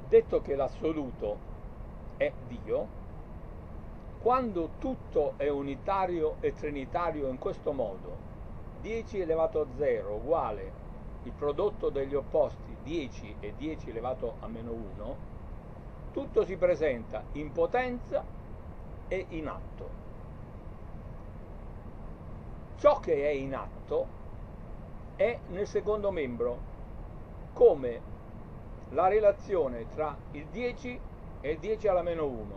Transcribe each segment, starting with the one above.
Detto che l'assoluto è Dio, quando tutto è unitario e trinitario in questo modo, 10 elevato a 0 uguale il prodotto degli opposti 10 e 10 elevato a meno 1, tutto si presenta in potenza e in atto. Ciò che è in atto è nel secondo membro, come la relazione tra il 10 e il 10 alla meno 1,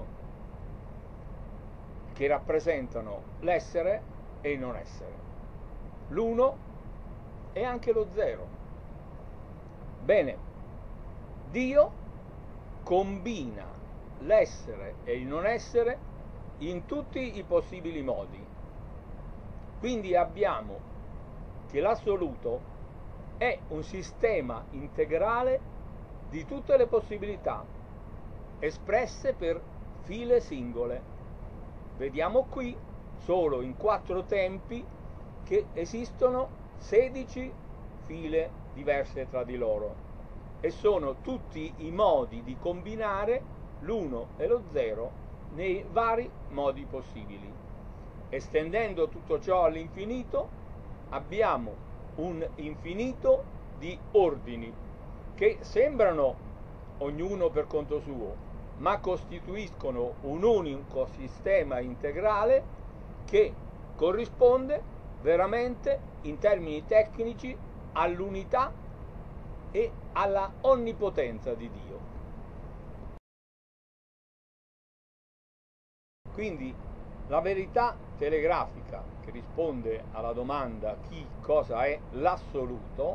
che rappresentano l'essere e il non essere, l'1 e anche lo 0. Bene, Dio combina l'essere e il non essere in tutti i possibili modi. Quindi abbiamo che l'assoluto è un sistema integrale di tutte le possibilità, espresse per file singole. Vediamo qui, solo in 4 tempi, che esistono 16 file diverse tra di loro e sono tutti i modi di combinare l'1 e lo 0 nei vari modi possibili. Estendendo tutto ciò all'infinito abbiamo un infinito di ordini che sembrano ognuno per conto suo, ma costituiscono un unico sistema integrale che corrisponde veramente in termini tecnici all'unità e alla onnipotenza di Dio. Quindi la verità telegrafica che risponde alla domanda chi cosa è l'assoluto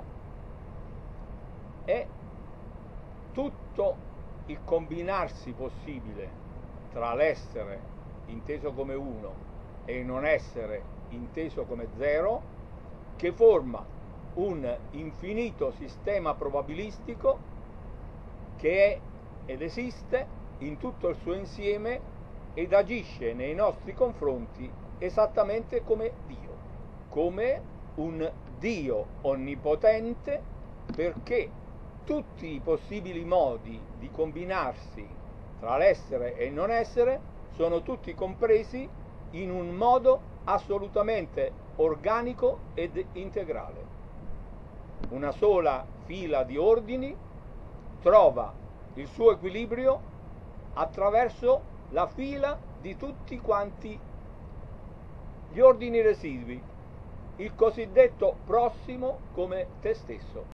è tutto il combinarsi possibile tra l'essere inteso come 1 e il non essere inteso come 0, che forma un infinito sistema probabilistico che è ed esiste in tutto il suo insieme ed agisce nei nostri confronti esattamente come Dio, come un Dio onnipotente, perché tutti i possibili modi di combinarsi tra l'essere e il non essere sono tutti compresi in un modo assolutamente organico ed integrale. Una sola fila di ordini trova il suo equilibrio attraverso la fila di tutti quanti gli ordini residui, il cosiddetto prossimo come te stesso.